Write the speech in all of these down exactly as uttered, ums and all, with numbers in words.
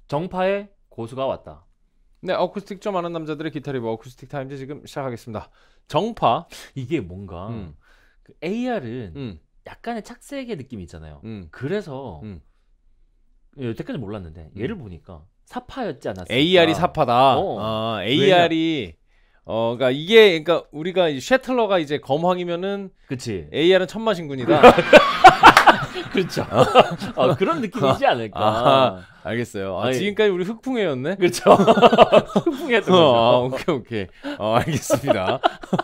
정파의 고수가 왔다. 네, 어쿠스틱 좀 아는 남자들의 기타 리뷰 어쿠스틱 타임즈 지금 시작하겠습니다. 정파. 이게 뭔가 음. 그 에이알은 음. 약간의 착색의 느낌이 있잖아요. 음. 그래서 음. 여태까지 몰랐는데 음. 얘를 보니까 사파였지 않았을까. 에이알이 사파다. 어. 어, 에이알이 어, 그러니까 이게 그러니까 우리가 이 셰틀러가 이제 검황이면은 그치. 에이알은 천마신군이다. 그렇죠. 어, 그런 느낌이지 않을까. 아, 알겠어요. 아, 아니, 지금까지 우리 흑풍해였네. 그렇죠. 흑풍했던 거죠. 어, 오케이 오케이. 어, 알겠습니다.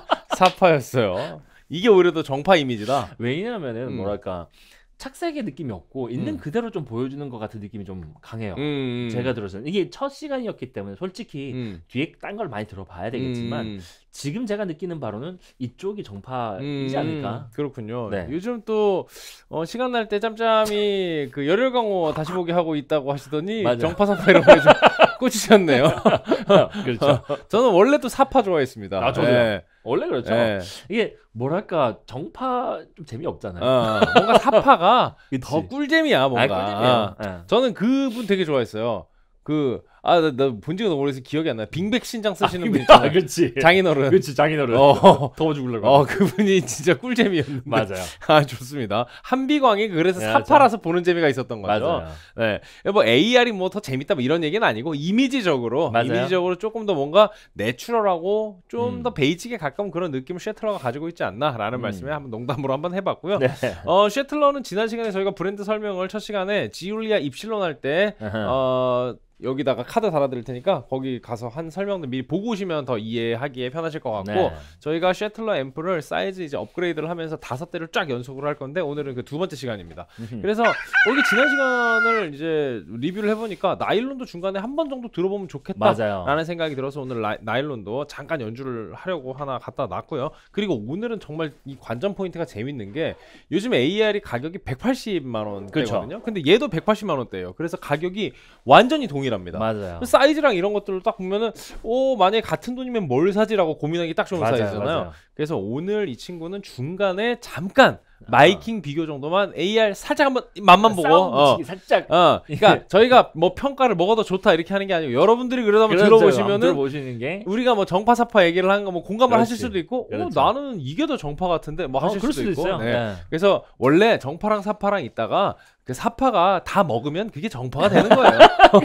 사파였어요. 이게 오히려 더 정파 이미지다. 왜냐하면은 음. 뭐랄까 착색의 느낌이 없고 있는 음. 그대로 좀 보여주는 것 같은 느낌이 좀 강해요. 음. 제가 들었어요. 이게 첫 시간이었기 때문에 솔직히 음. 뒤에 딴 걸 많이 들어봐야 되겠지만 음. 지금 제가 느끼는 바로는 이쪽이 정파이지 음. 않을까. 그렇군요. 네. 요즘 또 어, 시간 날 때 짬짬이 그 열혈 강호 다시 보기 하고 있다고 하시더니 맞아요. 정파 사파 이런 거에 좀 꽂히셨네요. 그렇죠. 저는 원래 또 사파 좋아했습니다. 아, 저도요. 예. 원래 그렇죠. 예. 이게 뭐랄까 정파 좀 재미없잖아요. 어, 뭔가 사파가 그치? 더 꿀잼이야 뭔가. 아, 꿀잼이에요. 예. 저는 그분 되게 좋아했어요. 그 아 나 본 지가 너무 오래돼서 기억이 안 나. 빙백 신장 쓰시는 분 아, 있잖아요. 그렇지. 장인어른. 그렇지, 장인어른. 어, 더워 죽으려고. 어 그분이 진짜 꿀잼이었는데. 맞아요. 아 좋습니다. 한비광이 그래서 네, 사파라서 보는 재미가 있었던 거죠. 맞아요. 네, 뭐 에이알이 뭐 더 재밌다 뭐 이런 얘기는 아니고 이미지적으로 맞아요. 이미지적으로 조금 더 뭔가 내추럴하고 좀 더 음. 베이직에 가까운 그런 느낌을 셰틀러가 가지고 있지 않나라는 음. 말씀에 한번 농담으로 한번 해봤고요. 네. 어 셰틀러는 지난 시간에 저희가 브랜드 설명을 첫 시간에 지울리아 입실론 할 때 어. 여기다가 카드 달아드릴 테니까 거기 가서 한 설명도 미리 보고 오시면 더 이해하기에 편하실 것 같고 네. 저희가 셰틀러 앰프를 사이즈 이제 업그레이드를 하면서 다섯 대를 쫙 연속으로 할 건데 오늘은 그 두 번째 시간입니다. 그래서 여기 지난 시간을 이제 리뷰를 해보니까 나일론도 중간에 한 번 정도 들어보면 좋겠다라는 맞아요. 생각이 들어서 오늘 라, 나일론도 잠깐 연주를 하려고 하나 갖다 놨고요. 그리고 오늘은 정말 이 관전 포인트가 재밌는 게 요즘 에이알이 가격이 백팔십만 원대거든요. 그쵸. 근데 얘도 백팔십만 원대예요. 그래서 가격이 완전히 동일합니다. 맞아요. 사이즈랑 이런 것들을 딱 보면은 오 만약에 같은 돈이면 뭘 사지라고 고민하기 딱 좋은 맞아요, 사이즈잖아요. 맞아요. 그래서 오늘 이 친구는 중간에 잠깐 마이킹 비교 정도만 에이알 살짝 한번 맛만 보고 싸움 어. 붙이기 살짝. 어, 그러니까 저희가 뭐 평가를 뭐가 더 좋다 이렇게 하는 게 아니고 여러분들이 그래도 한번 그렇죠. 들어보시면은 한번 들어보시는 게 우리가 뭐 정파 사파 얘기를 하는 거 뭐 공감을 그렇지. 하실 수도 있고 그렇죠. 어, 나는 이게 더 정파 같은데 뭐 어, 하실 그럴 수도, 수도 있고 있어요. 네. 네. 그래서 원래 정파랑 사파랑 있다가 그 사파가 다 먹으면 그게 정파가 되는 거예요.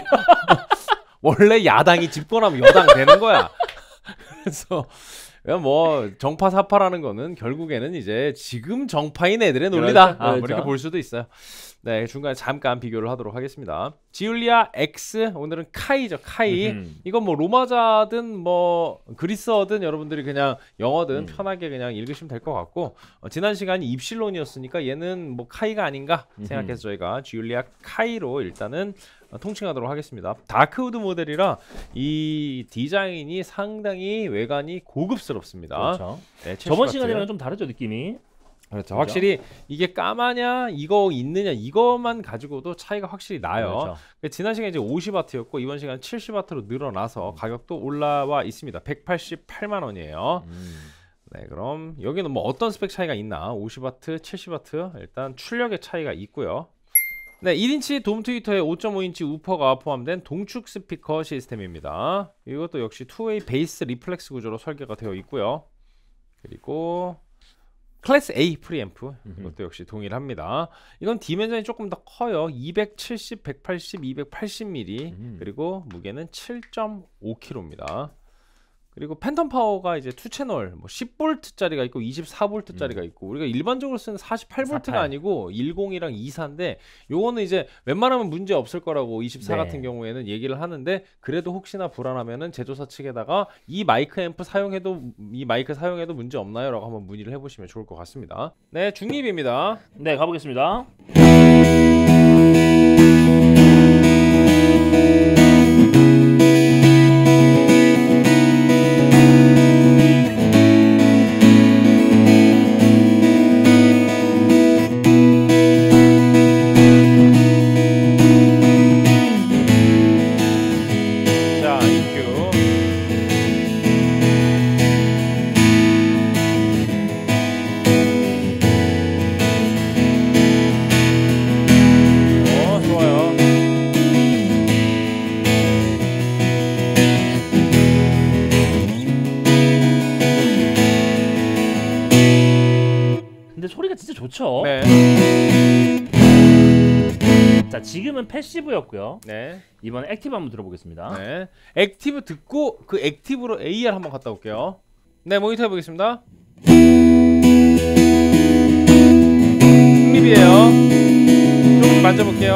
원래 야당이 집권하면 여당 되는 거야. 그래서 뭐 정파 사파라는 거는 결국에는 이제 지금 정파인 애들의 논리다. 그렇죠, 아, 뭐 그렇죠. 이렇게 볼 수도 있어요. 네, 중간에 잠깐 비교를 하도록 하겠습니다. 지울리아 X 오늘은 카이죠. 카이. 음흠. 이건 뭐 로마자든 뭐 그리스어든 여러분들이 그냥 영어든 음. 편하게 그냥 읽으시면 될 것 같고 어, 지난 시간이 입실론이었으니까 얘는 뭐 카이가 아닌가 생각해서 저희가 지울리아 카이로 일단은 어, 통칭하도록 하겠습니다. 다크우드 모델이라 이 디자인이 상당히 외관이 고급스럽습니다. 그렇죠. 네, 첼시 저번 바트. 시간이랑 좀 다르죠 느낌이. 그렇죠. 그죠? 확실히 이게 까마냐 이거 있느냐 이것만 가지고도 차이가 확실히 나요. 그렇죠. 지난 시간에 이제 오십 와트였고 이번 시간 칠십 와트로 늘어나서 가격도 올라와 있습니다. 백팔십팔만 원이에요. 음. 네, 그럼 여기는 뭐 어떤 스펙 차이가 있나? 오십 와트, 칠십 와트 일단 출력의 차이가 있고요. 네, 일 인치 돔 트위터에 오 점 오 인치 우퍼가 포함된 동축 스피커 시스템입니다. 이것도 역시 투웨이 베이스 리플렉스 구조로 설계가 되어 있고요. 그리고 클래스 A 프리앰프 이것도 역시 동일합니다. 이건 디멘전이 조금 더 커요. 이백칠십, 백팔십, 이백팔십 밀리미터 음. 그리고 무게는 칠 점 오 킬로그램입니다. 그리고 팬텀 파워가 이제 투 채널 뭐 십 볼트짜리가 있고 이십사 볼트짜리가 있고 우리가 일반적으로 쓰는 사십팔 볼트가 사십팔. 아니고 십이랑 이십사인데 요거는 이제 웬만하면 문제 없을 거라고 이십사 네. 같은 경우에는 얘기를 하는데 그래도 혹시나 불안하면은 제조사 측에다가 이 마이크 앰프 사용해도 이 마이크 사용해도 문제 없나요? 라고 한번 문의를 해보시면 좋을 것 같습니다. 네, 중립입니다. 네, 가보겠습니다. 자, 이큐. 자, 지금은 패시브였고요. 네. 이번 액티브 한번 들어보겠습니다. 네. 액티브 듣고 그 액티브로 에이알 한번 갔다 올게요. 네, 모니터 해보겠습니다. 흥립이에요. 조금 만져볼게요.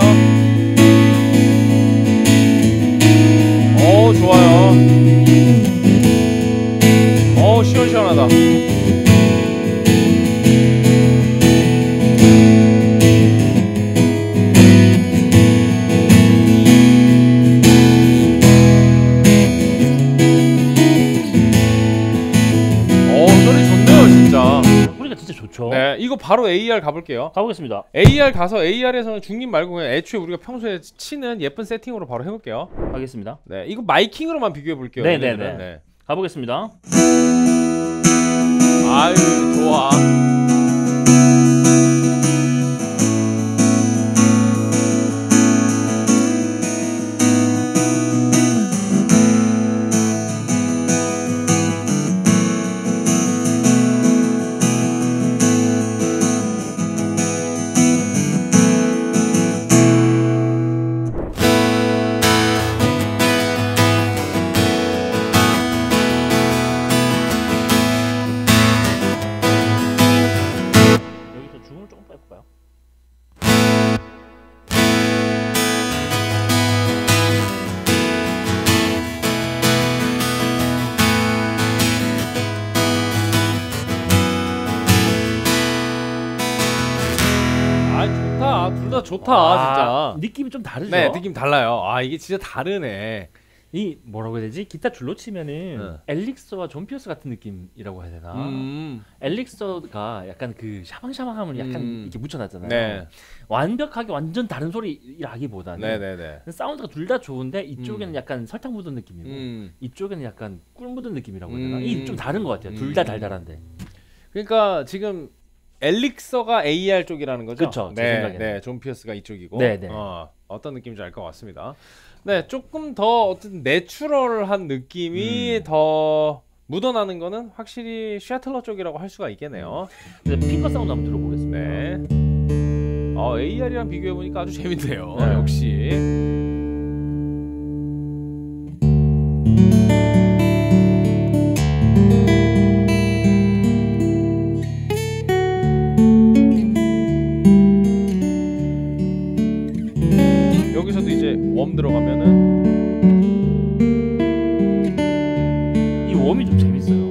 오, 좋아요. 오, 시원시원하다. 소리가 진짜 좋죠. 네, 이거 바로 에이알 가볼게요. 가보겠습니다. 에이알 가서 에이알에서는 중립 말고 그냥 애초에 우리가 평소에 치는 예쁜 세팅으로 바로 해볼게요. 가겠습니다. 네, 이거 마이킹으로만 비교해 볼게요. 네네네. 네. 가보겠습니다. 아유, 좋아. 둘 다 좋다. 아, 진짜 느낌이 좀 다르죠? 네, 느낌 달라요. 아, 이게 진짜 다르네. 이 뭐라고 해야 되지? 기타 줄로 치면은 네. 엘릭서와 존 피어스 같은 느낌이라고 해야 되나? 음. 엘릭서가 약간 그 샤방샤방함을 약간 음. 이렇게 묻혀놨잖아요. 네. 완벽하게 완전 다른 소리라기보다는 네네네. 사운드가 둘 다 좋은데 이쪽에는 음. 약간 설탕 묻은 느낌이고 음. 이쪽에는 약간 꿀 묻은 느낌이라고 해야 되나? 음. 이 좀 다른 것 같아요. 둘 다 달달한데. 그러니까 지금 엘릭서가 에이알 쪽이라는 거죠? 그쵸, 제 네, 생각에는. 네, 존 피어스가 이쪽이고. 네, 네. 어, 어떤 느낌인지 알 것 같습니다. 네, 조금 더 어떤 내추럴한 느낌이 음. 더 묻어나는 거는 확실히 샤틀러 쪽이라고 할 수가 있겠네요. 음. 핑거 사운드 한번 들어보겠습니다. 네. 어, 에이알이랑 비교해 보니까 아주 재밌네요. 네. 역시. 여기서도 이제 웜 들어가면은 이 웜이 좀 재밌어요.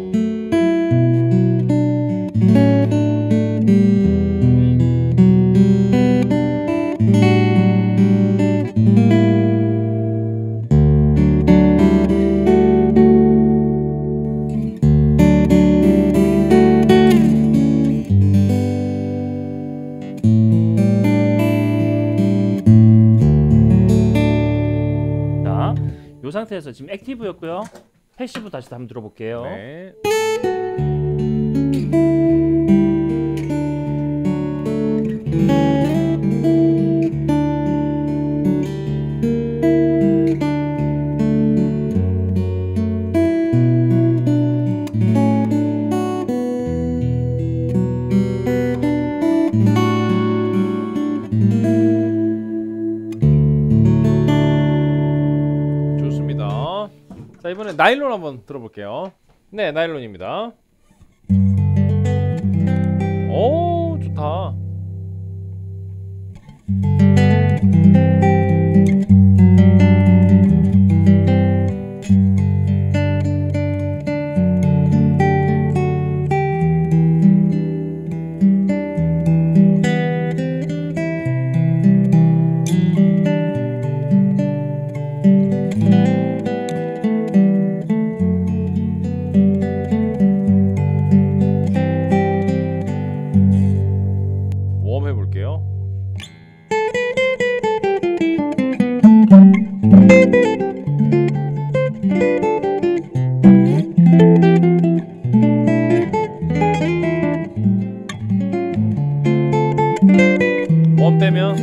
이 상태에서 지금 액티브였고요. 패시브 다시 한번 들어볼게요. 네. 자, 이번엔 나일론 한번 들어볼게요. 네, 나일론입니다. 오, 좋다. 웜 해볼게요. 웜 빼면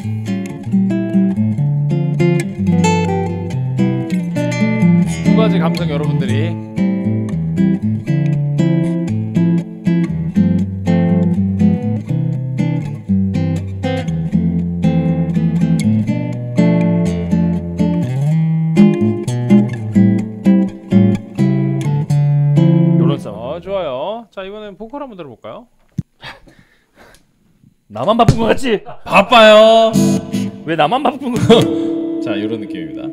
두 가지 감성 여러분들이 자 이번엔 보컬 한번 들어볼까요? 나만 바쁜 거 같지? 바빠요. 왜 나만 바쁜 거? 자 이런 느낌입니다.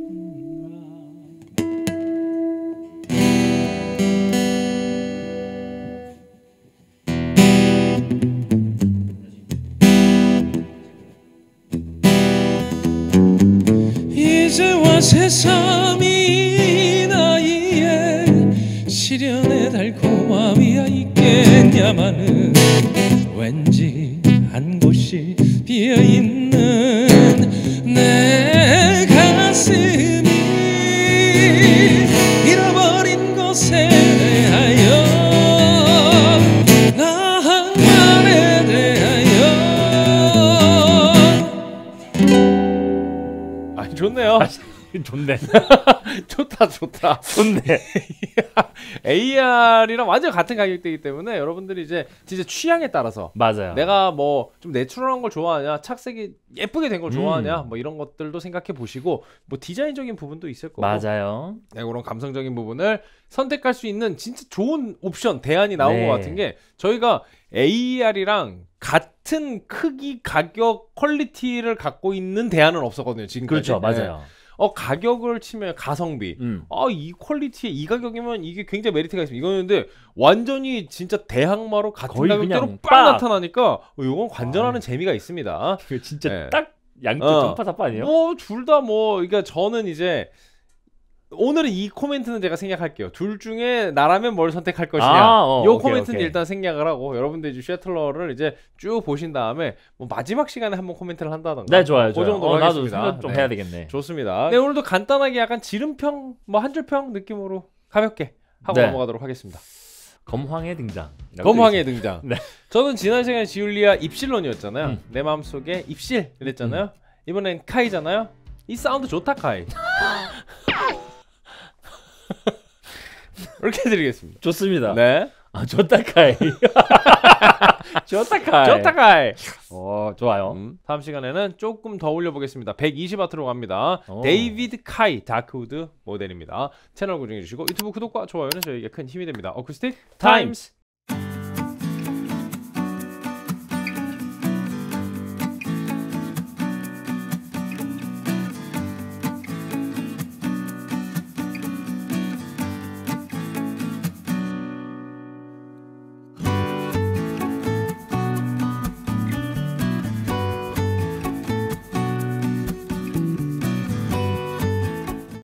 이제와 새삼이 나이에 시련의 달콤함이야 있겠냐마는 왠지 한 곳이 비어있는 내 가슴이 잃어버린 것에 대하여 나만에 대하여 아 좋네요. 좋네. 좋다 좋다. 좋네. 에이알이랑 완전 같은 가격대이기 때문에 여러분들이 이제 진짜 취향에 따라서 맞아요. 내가 뭐 좀 내추럴한 걸 좋아하냐, 착색이 예쁘게 된 걸 좋아하냐, 음. 뭐 이런 것들도 생각해 보시고 뭐 디자인적인 부분도 있을 거고, 맞아요. 네, 그런 감성적인 부분을 선택할 수 있는 진짜 좋은 옵션 대안이 나온 네. 것 같은 게 저희가 에이알이랑 같은 크기, 가격, 퀄리티를 갖고 있는 대안은 없었거든요 지금까지. 그렇죠, 맞아요. 네. 어 가격을 치면 가성비. 음. 아 이 퀄리티에 이 가격이면 이게 굉장히 메리트가 있습니다. 이거였는데 완전히 진짜 대항마로 같은 거의 가격대로 그냥 빵 빡! 나타나니까 어, 이건 관전하는 아. 재미가 있습니다. 그 진짜 네. 딱 양쪽 어. 정파사파 아니에요? 뭐 둘 다 뭐 그러니까 저는 이제 오늘은 이 코멘트는 제가 생략할게요. 둘 중에 나라면 뭘 선택할 것이냐. 아, 어, 요 오케이, 코멘트는 오케이. 일단 생략을 하고 여러분들 이제 셔틀러를 이제 쭉 보신 다음에 뭐 마지막 시간에 한번 코멘트를 한다던가. 네, 좋아요. 그 좋아요. 정도로 어, 나도 하겠습니다. 생각 좀 네. 해야 되겠네. 좋습니다. 네, 오늘도 간단하게 약간 지름평 뭐 한 줄평 느낌으로 가볍게 하고 네. 넘어가도록 하겠습니다. 검황의 등장. 검황의 등장. 네. 저는 지난 시간에 지울리아 입실론이었잖아요. 음. 내 마음속에 입실 이랬잖아요. 이번엔 카이잖아요. 이 사운드 좋다 카이. 이렇게 해드리겠습니다. 좋습니다. 네. 아, 좋다카이. 좋다카이. 좋다 카이. 어, 좋아요. 음, 다음 시간에는 조금 더 올려보겠습니다. 백이십 와트로 갑니다. 오. 데이비드 카이 다크우드 모델입니다. 채널 고정해주시고 유튜브 구독과 좋아요는 저에게 큰 힘이 됩니다. 어쿠스틱 타임스.